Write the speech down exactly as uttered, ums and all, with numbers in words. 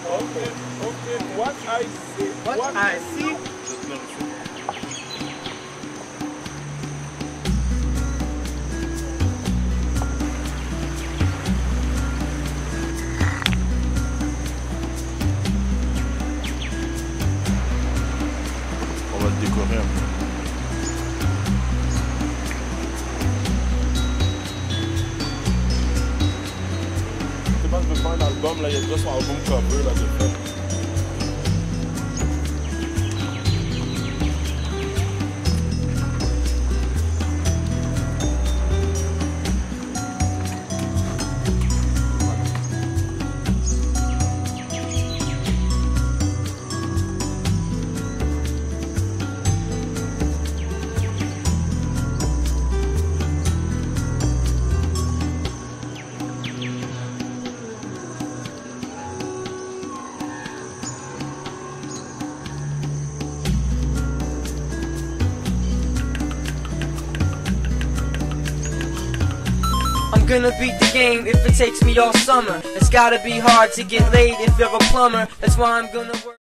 Okay, okay. What I see. What, what I see. On va le décorer un peu. Je sais pas, je veux faire un album, là, il y a déjà son album cover là de fait. I'm gonna beat the game if it takes me all summer. It's gotta be hard to get laid if you're a plumber. That's why I'm gonna work.